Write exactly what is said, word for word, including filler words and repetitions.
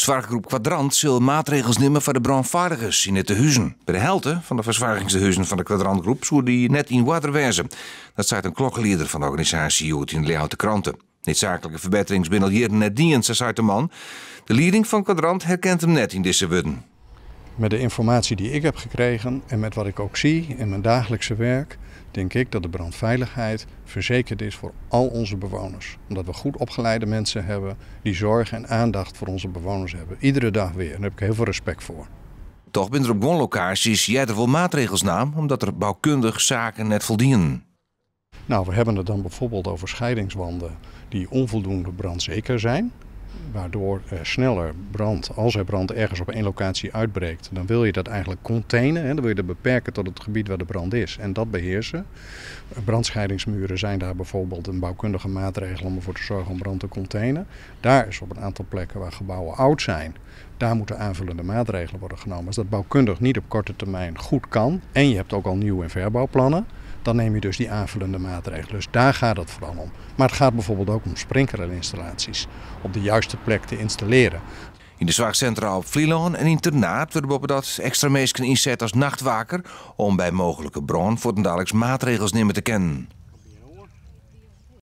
Verzwargingsgroep Kwadrant zal maatregels nemen voor de brandveiligers in het huizen. Bij de helft van de verzwargingshuizen van de Kwadrantgroep zou die net in water wezen. Dat zei een klokkenleider van de organisatie uit in de Leeuwarden Kranten. Noodzakelijke verbeteringen binnen jaren net dien, zei de man. De leiding van Kwadrant herkent hem net in deze woorden. Met de informatie die ik heb gekregen en met wat ik ook zie in mijn dagelijkse werk, denk ik dat de brandveiligheid verzekerd is voor al onze bewoners. Omdat we goed opgeleide mensen hebben die zorg en aandacht voor onze bewoners hebben. Iedere dag weer. Daar heb ik heel veel respect voor. Toch zijn er op woonlocaties jij er wel maatregels na, omdat er bouwkundig zaken net voldienen. Nou, we hebben het dan bijvoorbeeld over scheidingswanden die onvoldoende brandzeker zijn. Waardoor er sneller brand, als er brand ergens op één locatie uitbreekt, dan wil je dat eigenlijk containen. Hè? Dan wil je dat beperken tot het gebied waar de brand is en dat beheersen. Brandscheidingsmuren zijn daar bijvoorbeeld een bouwkundige maatregel om ervoor te zorgen om brand te containen. Daar is op een aantal plekken waar gebouwen oud zijn, daar moeten aanvullende maatregelen worden genomen. Als dat bouwkundig niet op korte termijn goed kan en je hebt ook al nieuw- en verbouwplannen, dan neem je dus die aanvullende maatregelen. Dus daar gaat het vooral om. Maar het gaat bijvoorbeeld ook om sprinklerinstallaties op de juiste plek te installeren. In de zorgcentra op Vlieland en internaat worden we dat extra mensen inzet als nachtwaker om bij mogelijke brand voor de dagelijks maatregels nemen te kennen.